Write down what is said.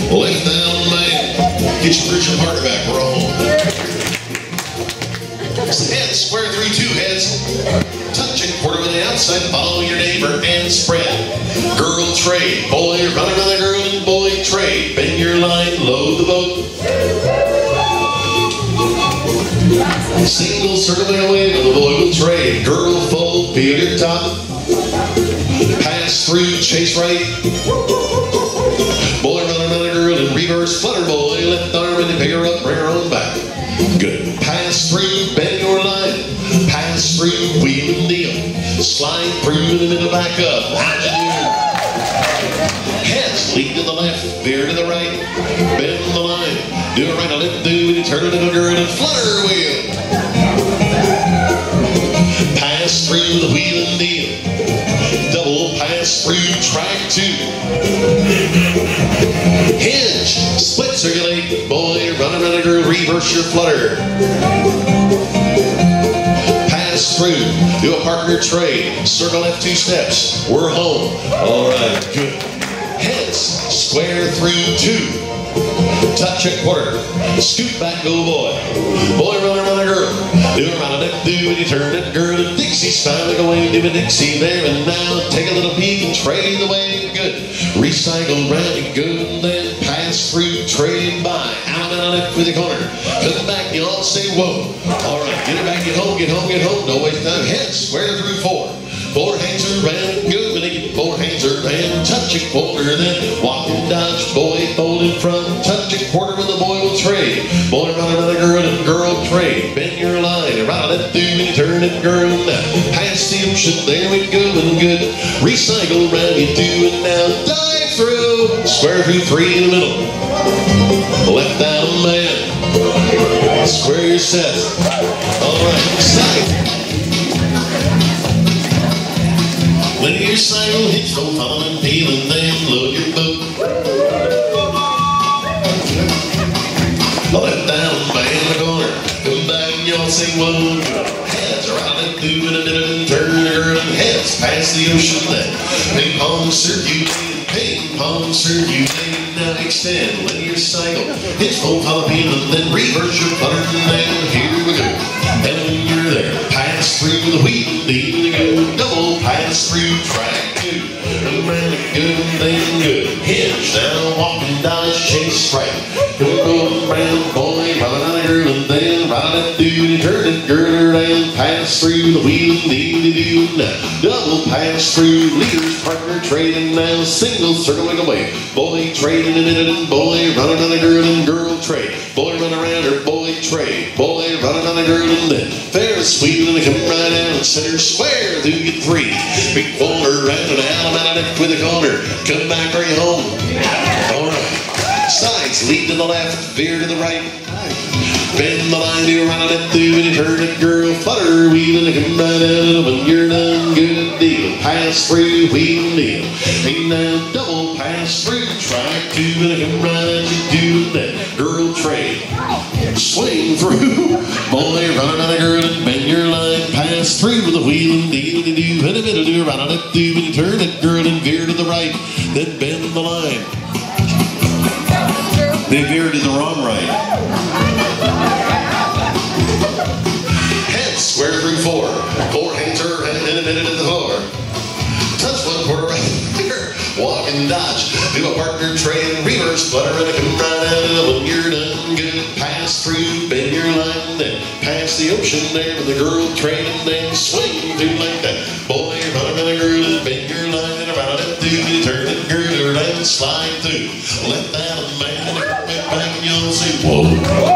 Left down, man. Get your bridge and partner back. We're home. Heads, square 3-2 heads. Touch and quarter with the outside. Follow your neighbor and spread. Girl trade. Boy, run around the girl and boy trade. Bend your line, load the boat. Single circling away with the boy will trade. Girl fold, feel your top. Pass through, chase right. Boy, run around the girl and reverse flutter boy. Left arm and pick her up, bring her on back. Good. Pass through, bend your line. Pass through, wheel and deal. Slide through the middle, back up. How'd you do? Heads, lead to the left, veer to the right. Bend the line. Do it right, a left, do it, turn it into a girl and flutter wheel. Pass through the wheel and deal. Double pass through track 2. Hinge, split circulate. Boy, run around a girl, reverse your flutter. Pass through, do a partner trade. Circle left 2 steps. We're home. All right, good. Heads, square through 2. Touch a quarter. Scoot back, go boy. Boy, run around a girl. Do around a left, do and you turn it, girl. And Dixie's finally going to do a Dixie there and now. Take a little peek and trade the way. Good. Recycle round and go and then pass through, trade by. Out and left with the corner. Come back, you all say whoa. All right, get it back, get home, get home, get home. Don't waste time. Head, square through 4. 4 hands around, go and get 4 hands around. Touch a quarter, then walk and dodge. Boy, fold in front. Touch a quarter when the boy will trade. Boy, run around a girl and girl trade. Bend your line, right left through and you turn it, girl. Now, pass the ocean, there we go and good. Recycle round, you do it now. Dive through, square through 3 in the middle. Left down, man. Square your set. All right, side. When your cycle hits from falling and peeling, then load your boat. Left down, man, the corner. Come back and y'all say whoa. Heads around and do it a minute and turn your girl and heads past the ocean then. Ping pong circuit, ping pong circuit. Now extend when your cycle hits from falling and peeling, then reverse your flutter and then here we go. And when you're there, pass through the wheel, lead to go. Double pass through track 2. Around and good, then good. Hinge, now walk and dodge, chase right. Go around, boy, run out of girl, and then right left, do and turn it, girl around. Pass through the wheel, lead to do now. Double pass through, leaders, partner, trading now. Single circling away. Boy, trading a minute, and boy, run out of girl, and girl trade. Boy, run around her, boy, trade. Boy, run out of girl, and then fair, sweet, and come right out and center square through get 3. Big folder round and out left with a corner. Come back, hurry home. All right. Sides, lead to the left, veer to the right. Bend the line, do around a left, do and you turn it, girl. Flutter, wheel, and come right out. When you're done, good deal. Pass through, wheel, and deal. And now double pass through, track 2, and come right out. You do that, girl trade. Swing through, boy, run around a girl and bend your line. Pass through with a wheel and deal and do. In the middle, do around a left, do and you turn it, girl, and veer to the right. Then bend the line. They veered to the wrong right. Heads, square through 4. 4 hands are in a minute at the floor. Touch 1 quarter right here. Walk and dodge. Do a partner trade, reverse flutter, and come right out. When you're done, good. Pass through, bend your line, then pass the ocean there with the girl trade, and then swing through like that. Boy, run around a girl and bend your line, and around it, do you turn it, girl, and slide through. Let that man back and you'll say, whoa.